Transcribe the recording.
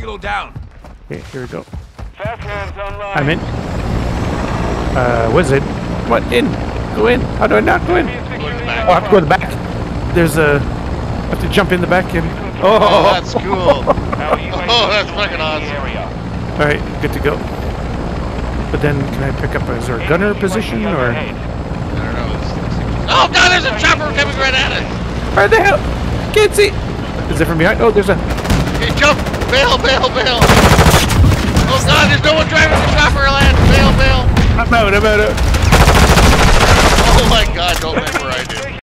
Kilo down. Okay, here we go. Fast hands online. I'm in. What is it? What? In? Go in. How do I not go in? Oh, I have to go to the back. There's a... I have to jump in the back and... Oh, that's cool. Oh, that's fucking awesome. Alright, good to go. But then, can I pick up... Is there a gunner position, or... I don't know. Oh god, there's a chopper coming right at us! Where the hell? Can't see! Is it from behind? Oh, there's a... Okay, jump! Bail, bail, bail! Oh god, there's no one driving the chopper, Lance! Bail, bail! I'm out. Oh my god, don't make where I did.